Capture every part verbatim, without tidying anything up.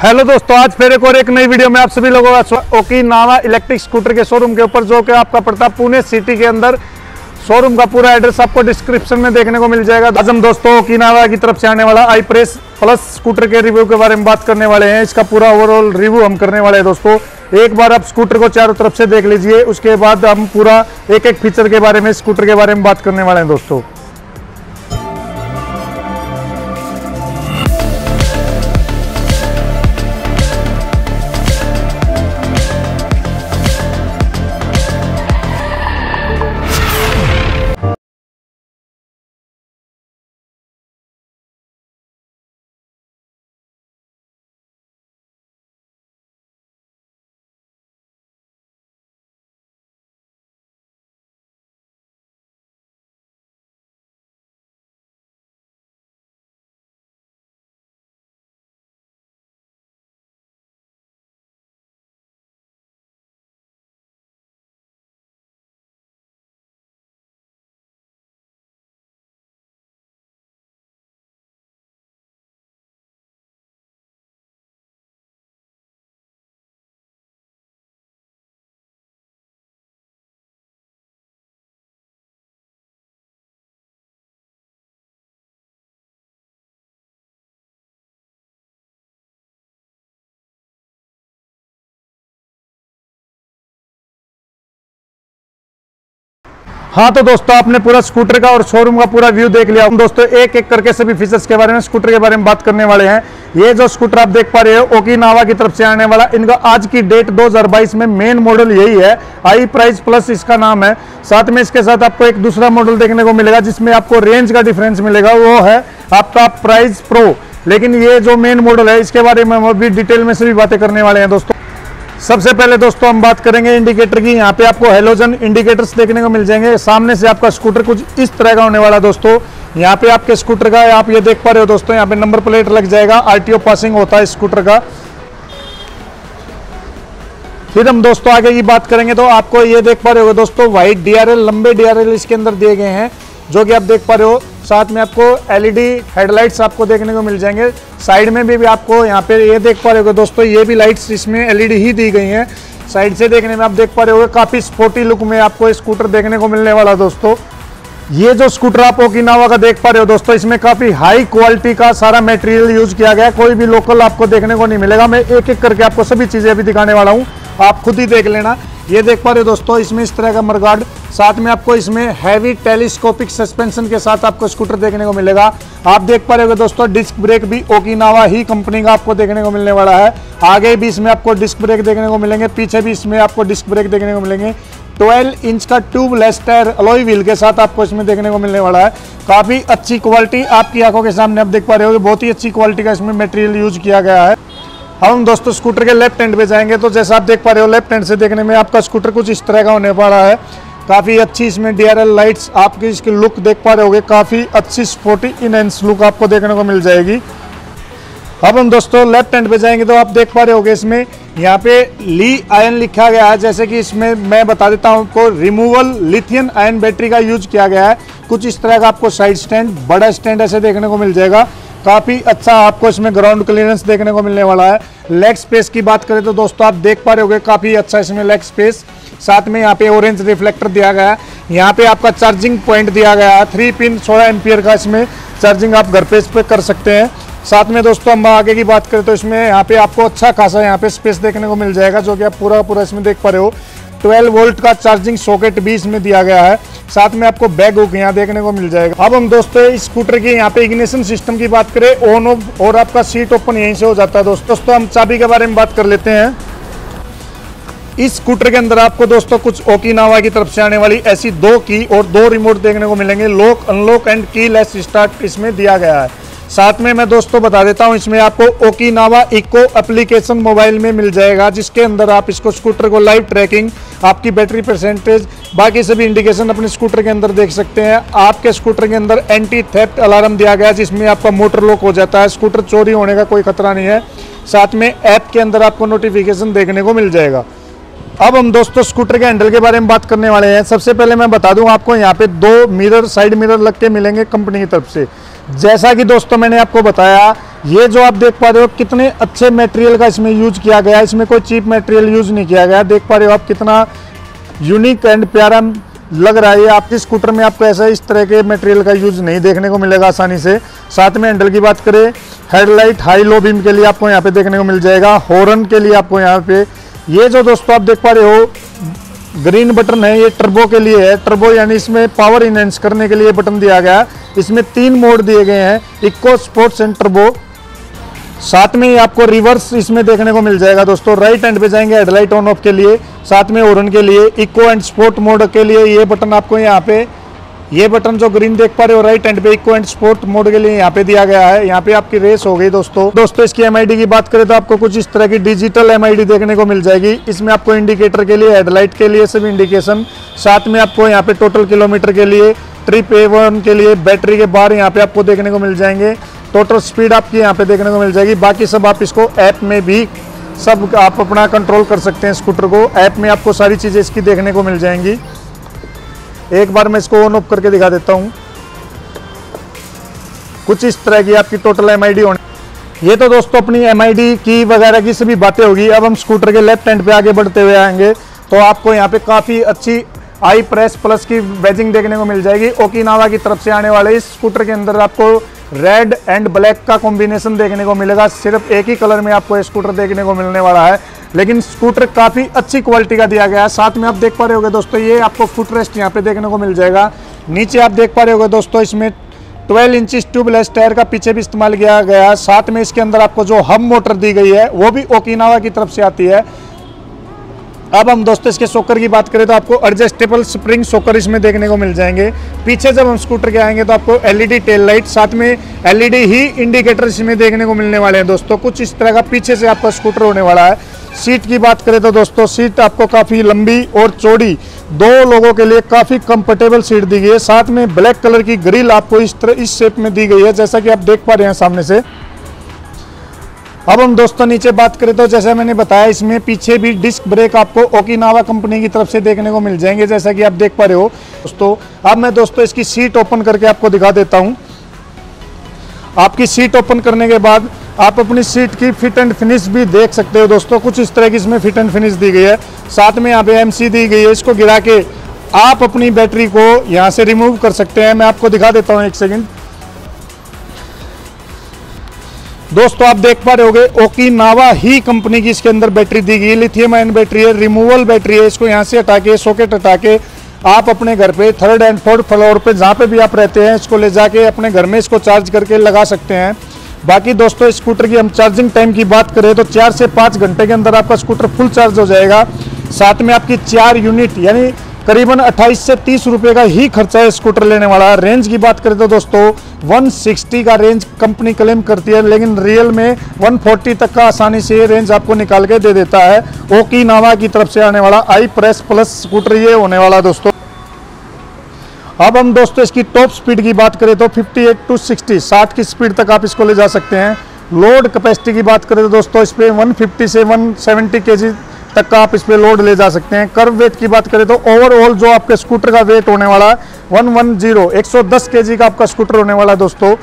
Hello दोस्तों, आज फिर एक और एक नई वीडियो में आप सभी लोगों का ओकिनावा इलेक्ट्रिक स्कूटर के शोरूम के ऊपर, जो कि आपका पड़ता पुणे सिटी के अंदर। शोरूम का पूरा एड्रेस आपको डिस्क्रिप्शन में देखने को मिल जाएगा। आज हम दोस्तों ओकिनावा की तरफ से आने वाला आई प्रेस प्लस स्कूटर के रिव्यू के बारे में बात करने वाले हैं। इसका पूरा ओवरऑल रिव्यू हम करने वाले हैं दोस्तों। एक बार आप स्कूटर को चारों तरफ से देख लीजिए, उसके बाद हम पूरा एक एक फीचर के बारे में, स्कूटर के बारे में बात करने वाले हैं दोस्तों। हाँ तो दोस्तों, आपने पूरा स्कूटर का और शोरूम का पूरा व्यू देख लिया। हम दोस्तों एक एक करके सभी फीचर्स के बारे में, स्कूटर के बारे में बात करने वाले हैं। ये जो स्कूटर आप देख पा रहे हो ओकिनावा की तरफ से आने वाला, इनका आज की डेट दो हज़ार बाईस में मेन मॉडल यही है। आई प्राइस प्लस इसका नाम है। साथ में इसके साथ आपको एक दूसरा मॉडल देखने को मिलेगा जिसमें आपको रेंज का डिफरेंस मिलेगा, वो है आपका प्राइस प्रो। लेकिन ये जो मेन मॉडल है, इसके बारे में हम अभी डिटेल में सभी बातें करने वाले हैं दोस्तों। सबसे पहले दोस्तों हम बात करेंगे इंडिकेटर की। यहाँ पे आपको हेलोजन इंडिकेटर्स देखने को मिल जाएंगे। सामने से आपका स्कूटर कुछ इस तरह का होने वाला दोस्तों। यहाँ पे आपके स्कूटर का आप ये देख पा रहे हो दोस्तों, यहाँ पे नंबर प्लेट लग जाएगा। आरटीओ पासिंग होता है स्कूटर का। फिर हम दोस्तों आगे की बात करेंगे तो आपको ये देख पा रहे हो दोस्तों, व्हाइट डीआरएल, लंबे डीआरएल इसके अंदर दिए गए हैं, जो कि आप देख पा रहे हो। साथ में आपको एलईडी हेडलाइट्स आपको देखने को मिल जाएंगे। साइड में भी, भी आपको यहाँ पे ये देख पा रहे हो दोस्तों, ये भी लाइट्स इसमें एलईडी ही दी गई हैं। साइड से देखने में आप देख पा रहे हो काफी स्पोर्टी लुक में आपको स्कूटर देखने को मिलने वाला दोस्तों। ये जो स्कूटर आप ओकिनावा का देख पा रहे हो दोस्तों, इसमें काफी हाई क्वालिटी का सारा मटेरियल यूज किया गया है। कोई भी लोकल आपको देखने को नहीं मिलेगा। मैं एक एक करके आपको सभी चीजें अभी दिखाने वाला हूँ, आप खुद ही देख लेना। ये देख पा रहे हो दोस्तों, इसमें इस तरह का मडगार्ड, साथ में आपको इसमें हैवी टेलीस्कोपिक सस्पेंशन के साथ आपको स्कूटर देखने को मिलेगा। आप देख पा रहे हो दोस्तों, डिस्क ब्रेक भी ओकिनावा ही कंपनी का आपको देखने को मिलने वाला है। आगे भी इसमें आपको डिस्क ब्रेक देखने को मिलेंगे, पीछे भी इसमें आपको डिस्क ब्रेक देखने को मिलेंगे। बारह इंच का ट्यूबलेस टायर अलॉय व्हील के साथ आपको इसमें देखने को मिलने वाला है। काफी अच्छी क्वालिटी आपकी आंखों के सामने आप देख पा रहे हो, बहुत ही अच्छी क्वालिटी का इसमें मटेरियल यूज किया गया है। हम दोस्तों स्कूटर के लेफ्ट हैंड पे जाएंगे तो जैसा आप देख पा रहे हो, लेफ्ट हैंड से देखने में आपका स्कूटर कुछ इस तरह का होने वाला है। काफ़ी अच्छी इसमें डीआरएल लाइट्स, आपकी इसकी लुक देख पा रहे होगे, काफ़ी अच्छी स्पोर्टी इनहेंस लुक आपको देखने को मिल जाएगी। अब हम दोस्तों लेफ्ट हैंड पे जाएंगे तो आप देख पा रहे होगे, इसमें यहाँ पे ली आयन लिखा गया है। जैसे कि इसमें मैं बता देता हूँ आपको, रिमूवल लिथियम आयन बैटरी का यूज किया गया है। कुछ इस तरह का आपको साइड स्टैंड, बड़ा स्टैंड ऐसे देखने को मिल जाएगा। काफ़ी अच्छा आपको इसमें ग्राउंड क्लियरेंस देखने को मिलने वाला है। लेग स्पेस की बात करें तो दोस्तों आप देख पा रहे होगे, काफ़ी अच्छा इसमें लेग स्पेस। साथ में यहाँ पे ऑरेंज रिफ्लेक्टर दिया गया है। यहाँ पे आपका चार्जिंग पॉइंट दिया गया है, थ्री पिन सोलह एम्पियर का इसमें चार्जिंग आप घर पे इस पे कर सकते हैं। साथ में दोस्तों हम आगे की बात करें तो इसमें यहाँ पे आपको अच्छा खासा यहाँ पे स्पेस देखने को मिल जाएगा, जो कि आप पूरा पूरा इसमें देख पा रहे हो। बारह वोल्ट का चार्जिंग सॉकेट भी इसमें दिया गया है। साथ में आपको बैग हुक यहाँ देखने को मिल जाएगा। अब हम दोस्तों इस स्कूटर की यहाँ पे इग्निशन सिस्टम की बात करें, ऑन ऑफ और आपका सीट ओपन यहीं से हो जाता है दोस्तों। दोस्तों हम चाबी के बारे में बात कर लेते हैं। इस स्कूटर के अंदर आपको दोस्तों कुछ ओकिनावा की तरफ से आने वाली ऐसी दो की और दो रिमोट देखने को मिलेंगे। Lock, unlock and keyless start इसमें दिया गया है। साथ में मैं दोस्तों बता देता हूं, इसमें आपको ओकिनावा इको एप्लीकेशन मोबाइल में मिल जाएगा, जिसके अंदर आप इसको स्कूटर को लाइव ट्रैकिंग, आपकी बैटरी परसेंटेज, बाकी सभी इंडिकेशन अपने स्कूटर के अंदर देख सकते हैं। आपके स्कूटर के अंदर एंटी थेफ्ट अलार्म दिया गया है, जिसमें आपका मोटर लॉक हो जाता है, स्कूटर चोरी होने का कोई खतरा नहीं है। साथ में ऐप के अंदर आपको नोटिफिकेशन देखने को मिल जाएगा। अब हम दोस्तों स्कूटर के हैंडल के बारे में बात करने वाले हैं। सबसे पहले मैं बता दूं आपको, यहाँ पे दो मिरर, साइड मिरर लग के मिलेंगे कंपनी की तरफ से। जैसा कि दोस्तों मैंने आपको बताया, ये जो आप देख पा रहे हो कितने अच्छे मटेरियल का इसमें यूज किया गया है, इसमें कोई चीप मटेरियल यूज नहीं किया गया। देख पा रहे हो आप कितना यूनिक एंड प्यारा लग रहा है। आपके स्कूटर में आपको ऐसा इस तरह के मटेरियल का यूज नहीं देखने को मिलेगा आसानी से। साथ में हैंडल की बात करें, हेडलाइट हाई लो बीम के लिए आपको यहाँ पे देखने को मिल जाएगा। हॉर्न के लिए आपको यहाँ पे ये जो दोस्तों आप देख पा रहे हो ग्रीन बटन है, ये टर्बो के लिए है। टर्बो यानी इसमें पावर इनहेंस करने के लिए बटन दिया गया है। इसमें तीन मोड दिए गए हैं, इको, स्पोर्ट्स एंड टर्बो। साथ में ही आपको रिवर्स इसमें देखने को मिल जाएगा दोस्तों। राइट हैंड पे जाएंगे हेडलाइट ऑन ऑफ के लिए, साथ में हॉर्न के लिए, इको एंड स्पोर्ट मोड के लिए ये बटन आपको यहाँ पे, ये बटन जो ग्रीन देख पा रहे हो राइट हैंड पे, इको एंड स्पोर्ट मोड के लिए यहाँ पे दिया गया है। यहाँ पे आपकी रेस हो गई दोस्तों। दोस्तों इसकी एमआईडी की बात करें तो आपको कुछ इस तरह की डिजिटल एमआईडी देखने को मिल जाएगी। इसमें आपको इंडिकेटर के लिए, हेडलाइट के लिए सभी इंडिकेशन, साथ में आपको यहाँ पे टोटल किलोमीटर के लिए, ट्रिप ए वन के लिए, बैटरी के बार यहाँ पे आपको देखने को मिल जाएंगे। टोटल स्पीड आपकी यहाँ पे देखने को मिल जाएगी। बाकी सब आप इसको ऐप में भी सब आप अपना कंट्रोल कर सकते हैं। स्कूटर को ऐप में आपको सारी चीज़ें इसकी देखने को मिल जाएंगी। एक बार मैं इसको ऑन ऑफ करके दिखा देता हूँ। कुछ इस तरह की आपकी टोटल एमआईडी होने। ये तो दोस्तों अपनी एमआईडी की वगैरह की सभी बातें होगी। अब हम स्कूटर के लेफ्ट हैंड पे आगे बढ़ते हुए आएंगे तो आपको यहाँ पे काफ़ी अच्छी आई प्रेस प्लस की बैजिंग देखने को मिल जाएगी। ओकिनावा की तरफ से आने वाले इस स्कूटर के अंदर आपको रेड एंड ब्लैक का कॉम्बिनेशन देखने को मिलेगा। सिर्फ एक ही कलर में आपको स्कूटर देखने को मिलने वाला है, लेकिन स्कूटर काफ़ी अच्छी क्वालिटी का दिया गया है। साथ में आप देख पा रहे होगे दोस्तों, ये आपको फुट रेस्ट यहाँ पे देखने को मिल जाएगा। नीचे आप देख पा रहे होगे दोस्तों, इसमें ट्वेल्व इंच ट्यूबलेस टायर का पीछे भी इस्तेमाल किया गया है। साथ में इसके अंदर आपको जो हब मोटर दी गई है वो भी ओकिनावा की तरफ से आती है। अब हम दोस्तों इसके सोकर की बात करें तो आपको एडजस्टेबल स्प्रिंग सोकर इसमें देखने को मिल जाएंगे। पीछे जब हम स्कूटर के आएंगे तो आपको एलईडी टेल लाइट, साथ में एलईडी ही इंडिकेटर इसमें देखने को मिलने वाले हैं दोस्तों। कुछ इस तरह का पीछे से आपका स्कूटर होने वाला है। सीट की बात करें तो दोस्तों, सीट आपको काफ़ी लंबी और चौड़ी, दो लोगों के लिए काफ़ी कंफर्टेबल सीट दी गई है। साथ में ब्लैक कलर की ग्रिल आपको इस तरह इस शेप में दी गई है, जैसा कि आप देख पा रहे हैं सामने से। अब हम दोस्तों नीचे बात करें तो जैसा मैंने बताया, इसमें पीछे भी डिस्क ब्रेक आपको ओकिनावा कंपनी की तरफ से देखने को मिल जाएंगे, जैसा कि आप देख पा रहे हो दोस्तों। अब मैं दोस्तों इसकी सीट ओपन करके आपको दिखा देता हूं। आपकी सीट ओपन करने के बाद आप अपनी सीट की फिट एंड फिनिश भी देख सकते हो दोस्तों। कुछ इस तरह की इसमें फिट एंड फिनिश दी गई है। साथ में यहाँ पे एमसी दी गई है। इसको गिरा के आप अपनी बैटरी को यहाँ से रिमूव कर सकते हैं। मैं आपको दिखा देता हूँ, एक सेकेंड दोस्तों। आप देख पा रहे होगे ओकिनावा ही कंपनी की इसके अंदर बैटरी दी गई है। लिथियम आयन बैटरी है, रिमूवल बैटरी है। इसको यहाँ से हटा के, सॉकेट हटा के आप अपने घर पे थर्ड एंड फोर्थ फ्लोर पे जहाँ पे भी आप रहते हैं, इसको ले जाके अपने घर में इसको चार्ज करके लगा सकते हैं। बाकी दोस्तों स्कूटर की हम चार्जिंग टाइम की बात करें तो चार से पाँच घंटे के अंदर आपका स्कूटर फुल चार्ज हो जाएगा। साथ में आपकी चार यूनिट यानी करीबन अट्ठाईस से तीस रुपए का ही खर्चा है स्कूटर लेने वाला। रेंज की बात करें तो दोस्तों एक सौ साठ का रेंज कंपनी क्लेम करती है, लेकिन रियल में एक सौ चालीस तक का आसानी से ये रेंज आपको निकाल के दे देता है। ओकिनावा की तरफ से आने वाला आई प्रेस प्लस स्कूटर ये होने वाला दोस्तों। अब हम दोस्तों इसकी टॉप स्पीड की बात करें तो अट्ठावन टू साठ साठ की स्पीड तक आप इसको ले जा सकते हैं। लोड कैपेसिटी की बात करें तो दोस्तों इस पे एक सौ पचास से एक सौ सत्तर केजी तक का आप इस पे लोड ले जा सकते हैं। कर्व वेट की बात करें तो ओवरऑल जो आपके स्कूटर का वेट होने वाला है एक सौ दस एक सौ दस केजी का आपका स्कूटर होने वाला है दोस्तों।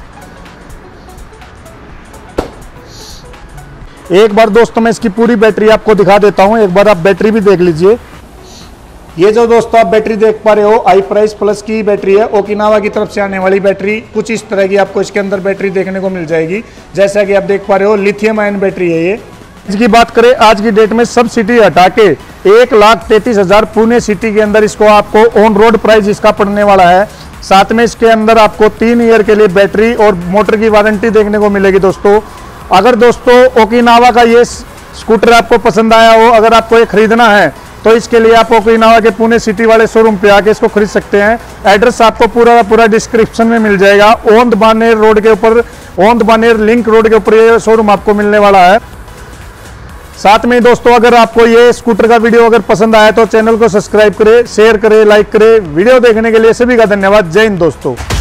एक बार दोस्तों मैं इसकी पूरी बैटरी आपको दिखा देता हूं, एक बार आप बैटरी भी देख लीजिए। ये जो दोस्तों आप बैटरी देख पा रहे हो आई प्राइस प्लस की बैटरी है, ओकिनावा की तरफ से आने वाली बैटरी। कुछ इस तरह की आपको इसके अंदर बैटरी देखने को मिल जाएगी, जैसा कि आप देख पा रहे हो लिथियम आयन बैटरी है ये। इसकी बात करें आज की डेट में सब सिटी हटा के एक लाख तैतीस हजार पुणे सिटी के अंदर इसको आपको ऑन रोड प्राइस इसका पड़ने वाला है। साथ में इसके अंदर आपको तीन ईयर के लिए बैटरी और मोटर की वारंटी देखने को मिलेगी दोस्तों। अगर दोस्तों ओकिनावा का ये स्कूटर आपको पसंद आया हो, अगर आपको ये खरीदना है तो इसके लिए आप ओकिनावा के पुणे सिटी वाले शोरूम पे आके इसको खरीद सकते हैं। एड्रेस आपको पूरा पूरा डिस्क्रिप्शन में मिल जाएगा। ओंद बानेर रोड के ऊपर, ओंद बानेर लिंक रोड के ऊपर ये शोरूम आपको मिलने वाला है। साथ में दोस्तों अगर आपको ये स्कूटर का वीडियो अगर पसंद आया तो चैनल को सब्सक्राइब करें, शेयर करें, लाइक करें। वीडियो देखने के लिए सभी का धन्यवाद। जय हिंद दोस्तों।